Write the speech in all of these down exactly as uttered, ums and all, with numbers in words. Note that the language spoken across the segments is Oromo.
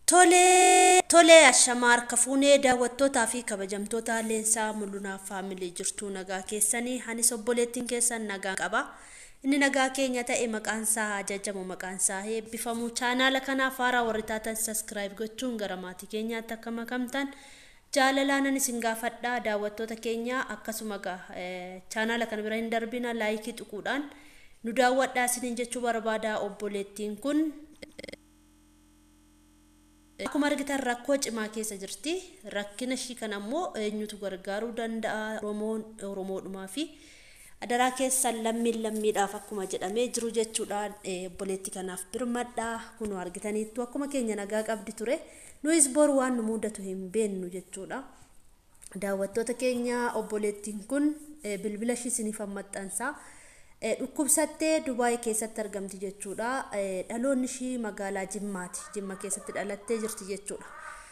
Tole tole ashamaar kafuunee daawwattootaa fi kabajamtoota leensaa mul'unaaf faamilii jirtuu nagaa keessanii hanis obboleettiin keessan nagaa qaba. Inni nagaa keenya ta'e maqaan isaa ajajamu maqaan isaa eebbifamu. Chaanaala kanaaf haaraa warri taatan subscribe gochuun gara maatii keenyaatti akka makamtan jaalalaan isin gaafadha. Daawwattoota keenya akkasuma chaanaala kana bira hin darbina laayikii tuquudhaan nu daawwadhaa isiniin jechuu barbaada. Obboleettiin kun akkuma argitan rakkoo cimaa keessa jirti. Rakkina ishii kana ammoo eenyutu gargaaruu danda'a? Oromoon Oromoodhumaa fi adaraa keessan lammiin lammiidhaaf akkuma jedhamee jiru jechuudhaan obboleettii kanaaf birmadhaa. Kun argitaniittu akkuma keenya nagaa qabdi ture. Nuyis boru waan nu mudatu hin beennu jechuudha. Daawwattoota keenya obboleettiin kun bilbila ishii isiniif maxxansaa. Dhukkubsattee Dubaay keessatti argamti jechuudha. Dhaloonni ishii magaalaa Jimmaati. Jimma keessatti dhalattee jirti jechuudha.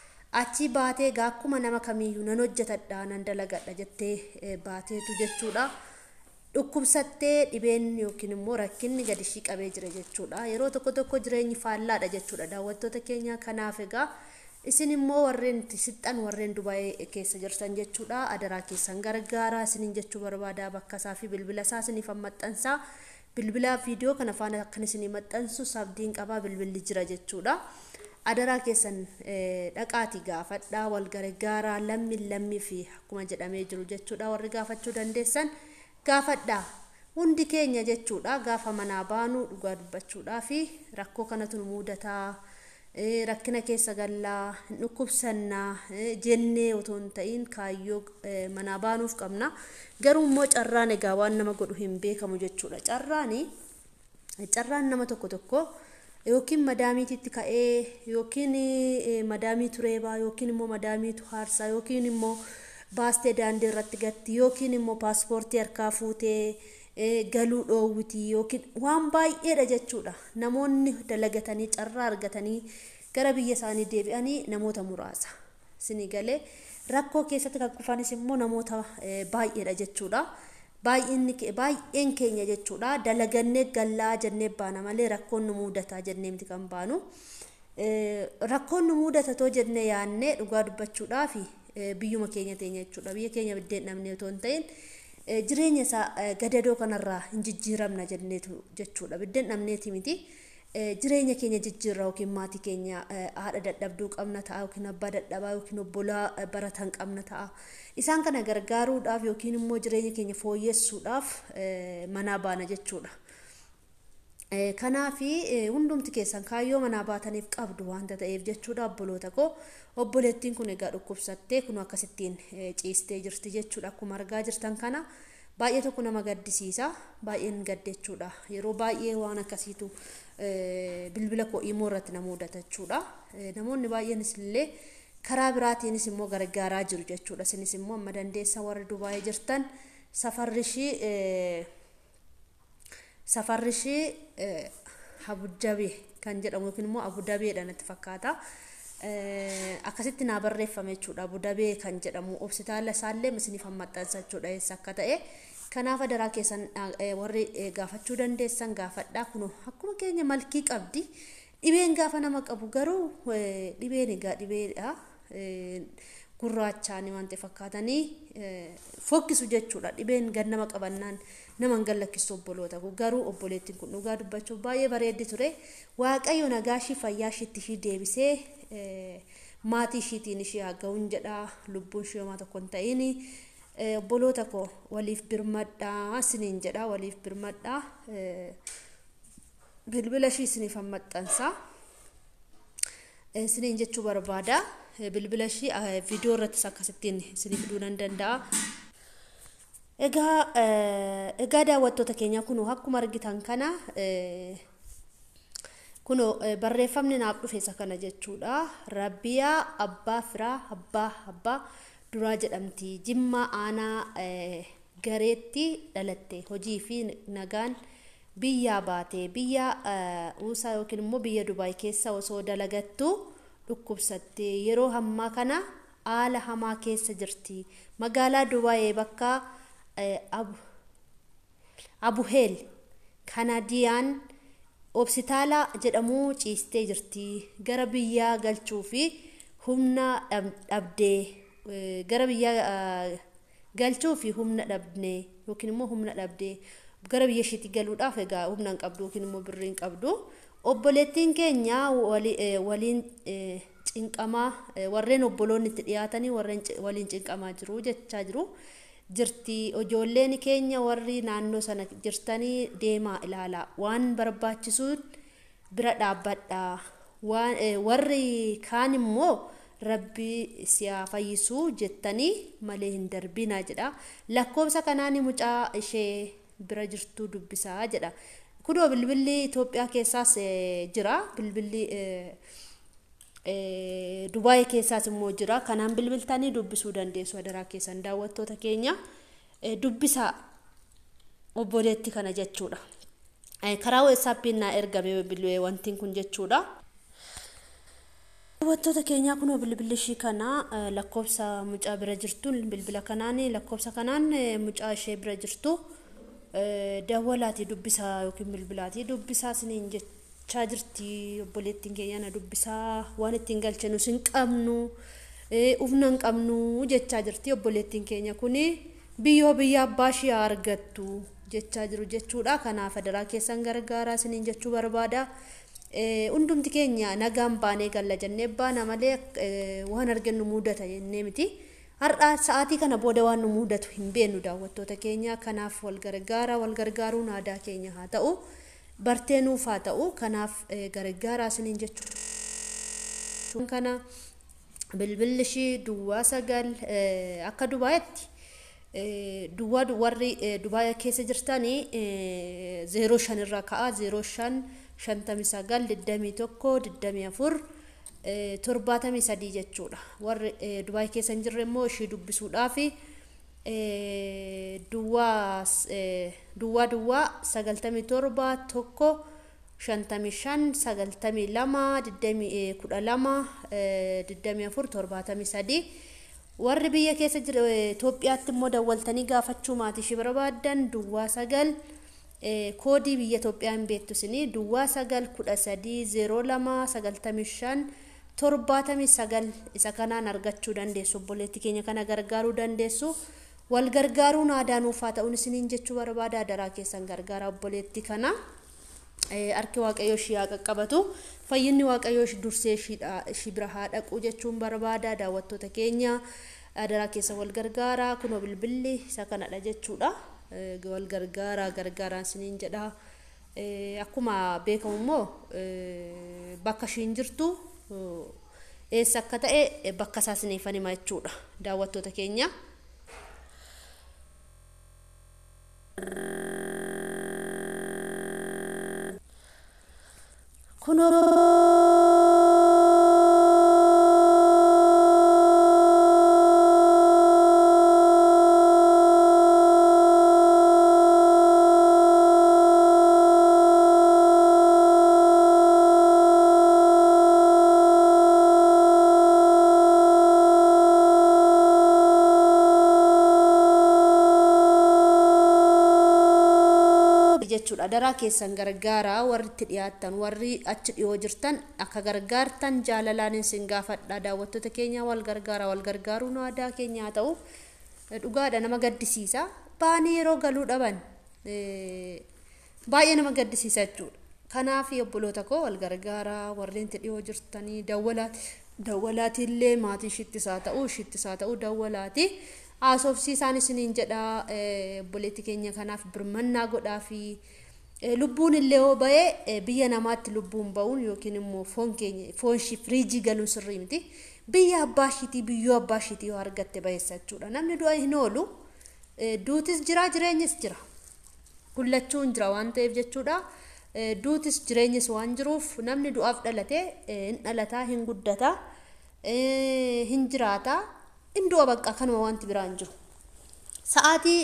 Achi baatee akkuma nama kamiyyuu nan hojjetadha nan dalagadha jettee baateetu jechuudha. Dhukkubsattee dhibeen yookiin immoo rakkinni gadi ishii qabee jira jechuudha. Yeroo tokko tokko jireenyi faallaadha jechuudha. Daawwattoota keenya kanaaf egaa isin immoo warreen sixxan warreen Dubaay keessa jirtan jechuudha. Adaraa keessan gargaara isiniin jechuu barbaada. Bakka isaa fi bilbila isaa isiniif maxxansaa. Bilbila viidiyoo kana faana akkan isinii maxxansu sabdiin qabaa bilbilli jira jechuudha. Adaraa keessan dhaqaatii gaafadhaa wal gargaara lammiin lammii fi akkuma jedhamee jiru jechuudha. Warri gaafachuu dandeessan gaafadhaa. Hundi keenya jechuudha gaafa manaa baanu dhugaa dubbachuudhaa fi rakkoo kanatu nu mudataa. Rakkina keessa gallaa dhukkubsannaa jennee otoo hin ta'in kaayyoo manaa baanuuf qabna. Garuu immoo carraan egaa waan nama godhu hin beekamu jechuudha. Carraani carraan nama tokko tokko yookiin madaamiititti ka'ee yookiin madaamiitu reebaa yookiin immoo madaamiitu haarsaa yookiin immoo baastee daandii irratti gatti yookiin immoo paaspoortii harkaa fuutee galuu dhoowwiti yookiin waan baay'eedha jechuudha. Namoonni dalagatanii carraa argatanii gara biyya isaanii deebi'anii namoota muraasa. Isinii galee rakkoo keessatti kan kufanis immoo namoota baay'eedha jechuudha. Baay'inni baay'een keenya jechuudha. Dalagannee gallaa jennee baana malee rakkoon nu mudataa jennee miti kan baanu. Rakkoon nu mudatatoo jennee yaannee dhugaa dubbachuudhaa fi biyyuma keenya teenya jechuudha. Biyya keenya biddeen dhabnee otoo hin ta'in jireenya isaa gadadoo kanarraa hin jijjiiramna jenneetu jechuudha. Biddeen dhabneeti miti. Jireenya keenya jijjiirraa yookiin maatii keenya haadha dadhabduu qabna ta'a yookiin abbaa dadhabaa yookiin obbolaa baratan qabna ta'a. Isaan kana gargaaruudhaaf yookiin immoo jireenya keenya fooyyessuudhaaf manaa baana jechuudha. Kanaaf hundumti keessan kaayyoo manaa baataniif qabdu waanta ta'eef jechuudha. Obboloota koo obboleettiin kun egaa dhukkubsattee kun akkasittiin ciistee jirti jechuudha. Akkuma argaa jirtan kana baay'ee tokko nama gaddisiisa. Baay'een gaddechuudha. Yeroo baay'ee waan akkasiitu bilbila koo immoo irratti na mudata jechuudha. Namoonni baay'eenis illee karaa biraatiinis immoo gargaaraa jiru jechuudha. Isinis immoo amma dandeessa warri Dubaay jirtan safarri ishii safarri ishii Abudabee kan jedhamu yookiin immoo Abudabeedha natti fakkaata. Akkasitti naa barreeffame jechuudha. Abudabee kan jedhamu hospitaala isaallee isiniif maxxansa jechuudha eessa akka ta'e. Kanaaf adaraa keessan warri gaafachuu dandeessan gaafadhaa. Kun akkuma keenya malkii qabdi. Dhibeen gaafa nama qabu garuu dhibeen egaa dhibeedha. Gurraachaan waan ta'e fakkaatanii fokkisu jechuudha. Dhibeen gad nama qabannaan nama hin gallakkisu obboloota. Garuu obboleettiin kun dhugaa dubbachuuf baay'ee bareeddi ture. Waaqayyo nagaa ishii fayyaa ishiitti ishii deebisee maatii ishiitiin ishii haa ga'uun jedha. Lubbuun ishii homaa tokko hin ta'in. Obboloota koo waliif birmadhaa isiniin jedha. Waliif birmadhaa. Bilbila ishii isiniif maxxansaa. Isiniin jechuu barbaada. Bilbila ishii viidiyoo irrattis akkasittiin isiniif fiduu nan danda'a. Egaa egaa daawwattoota keenya kun akkuma argitan kana kun barreeffamni naaf dhufe isa kana jechuudha. Rabbiyaa abbaa firaa abbaa abbaa duraa jedhamti. Jimma aanaa gareetti dhalatte. Hojii fi nagaan biyyaa baate. Biyya uusaa yookiin immoo biyya Dubaay keessa osoo dalagattu dhukkubsattee yeroo hammaa kana haala hamaa keessa jirti. Magaalaa Dubaay bakka Abuheel Kanadiyaan obsitaala jedhamu ciistee jirti gara biyyaa galchuu fi humna dhabdee gara biyyaa galchuu fi humna dhabnee yookiin immoo humna dhabdee gara biyya isheetti galuudhaaf egaa humna hin qabdu yookiin immoo birrii hin qabdu. Obboleettiin keenya waliin cinqamaa warreen obboloonni itti dhiyaatanii warreen waliin cinqamaa jiru jechaa jiru. Jirti ijoolleen keenya warri naannoo sana jirtanii deemaa ilaalaa waan barbaachisuun bira dhaabbadhaa waan warri kaan immoo rabbi siyaa fayyisuu jettanii malee hin darbinaa jedha. Lakkoofsa kanaan mucaa ishee bira jirtu dubbisaa jedha. Kunoo bilbilli Itoophiyaa keessaas jira, bilbilli Dubaay keessaas immoo jira. Kanaan bilbiltanii dubbisuu dandeessu. Adaraa keessan daawwattoota keenya dubbisaa obboleetti kana jechuudha. Karaa WhatsAppiin na ergame bilbilee wantiin kun jechuudha. Daawwattoota keenya kunoo bilbilli ishii kana lakkoofsa mucaa bira jirtu bilbila kanaan lakkoofsa kanaan mucaa ishee bira jirtu dawwalaati dubbisaa yookiin bilbilaati dubbisaa siniin jechaa jirti. Obboleettiin keenya na dubbisaa waan ittiin galchinu sin qabnu ufna hin qabnu jechaa jirti. Obboleettiin keenya kuni biyyoo biyya abbaa ishee argattu jechaa jiru jechuudha. Kanaaf adaraa keessan gargaaraa siniin jechuu barbaada. Hundumti keenya nagaan baanee galla jennee baana malee waan argannu mudata jennee miti. Har'a sa'aatii kana booda waan nu mudatu hin beenu daawwattoota keenya. Kanaaf wal gargaara wal gargaaruun aadaa keenya haa ta'u bartee nuuf haa ta'u. Kanaaf gargaaraa siniin jechuudha. Kana bilbilli ishii duwwaa sagal akka Dubaayitti duwwaa warri Dubaay keessa jirtanii zeeroo shan irraa ka'a zeeroo shan shantamii sagal digdamii tokko digdamii afur torbaatamii sadii jechuudha. Warri Dubaay keessa hin jirre immoo ishii dubbisuudhaaf duwwaa duwwaa duwwaa sagaltamii torba tokko shantamii shan sagaltamii lama digdamii kudha lama digdamii afur torbaatamii sadii. Warri biyya keessa jira Itoophiyaatti immoo dawwaltanii gaafachuu maatii ishii barbaadan duwwaa sagal koodii biyya Itoophiyaa hin beektu sini duwwaa sagal kudha sadii zeeroo lama sagaltamii shan torbaatamii sagal isa kanaan argachuu dandeessu. Obboleetti keenya kana gargaaruu dandeessu. Wal gargaaruun aadaa nuuf haa ta'uun isiniin jechuu barbaada. Adaraa keessan gargaara obboleetti kana. Harki Waaqayyoo ishii haa qaqqabatu. Fayyinni Waaqayyoo ishii dursee ishii bira haa dhaqu jechuun barbaada. Daawwattoota keenya adaraa keessa wal gargaara. Kunoo bilbilli isa kanadha jechuudha. Wal gargaara gargaaraan isiniin jedha. Akkuma beekamu immoo bakka ishiin jirtu eessa akka ta'e bakka isaa isiniif hima jechuudha daawwattoota keenya. Kunoo jechuudha. Adaraa keessan gargaara warri itti dhiyaatan warri achi dhiyoo jirtan akka gargaartan jaalalaan isin gaafadha. Daawwattoota keenya wal gargaara wal gargaaruun aadaa keenya haa ta'u dhugaadha nama gaddisiisa. Baanii yeroo galuu dhaban baay'ee nama gaddisiisa jechuudha. Kanaaf obboloota koo wal gargaara warri itti dhiyoo jirtanii dawwalaati dawwalaati illee maatii ishittis haa ta'u ishittis haa ta'u dawwalaati. Asoofsiisaan isiniin jedha obboleetti keenya kanaaf birmannaa godhaa fi lubbuun illee yoo ba'e biyya namaatti lubbuun ba'uun yookiin immoo foon keenya foon shi firiijii galuun sirrii miti. Biyya abbaa ishiitii biyyoo abbaa ishiitii yoo argatte ba'eessa jechuudha. Namni du'a hin oolu duutis jira jireenyis jira. Kullachuun jira waan ta'eef jechuudha. Duutis jireenyis waan jiruuf namni du'aaf dhalate hin dhalataa hin guddataa hin jiraataa. Indoo bakka kanuma wanti biraan jiru. Sa'aatii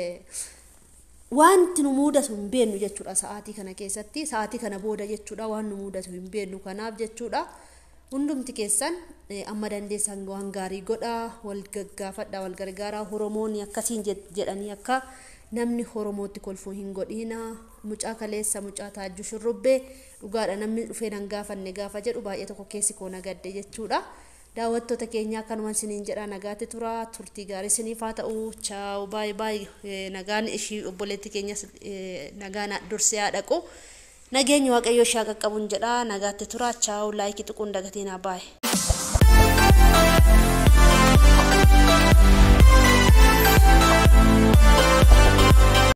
wanti nu mudatu hin beeknu jechuudha. Sa'aatii kana keessatti sa'aatii kana booda jechuudha waan nu mudatu hin beeknu. Kanaaf jechuudha hundumti keessan amma dandeessan waan gaarii godhaa wal gaggaafadhaa wal gargaaraa. Oromoon akkasiin jedhanii akka namni Oromootti kolfuu hin godhina mucaa kaleessa mucaa taajju shurrubbee dhugaadha namni dhufee nan gaafanne gaafa jedhu baay'ee tokko keessi koo nagadde jechuudha daawwattoota keenya akkanumaan siniin jedha nagaatti tura turtii gaarii siniif haa ta'u chaaw baay baay nagaan ishii obboleetti keenya nagaan dursee haa dhaqu nageenyi waaqayyo shaa qaqqabuun jedha nagaatti tura chaaw laayikii tuquun dagatiin baay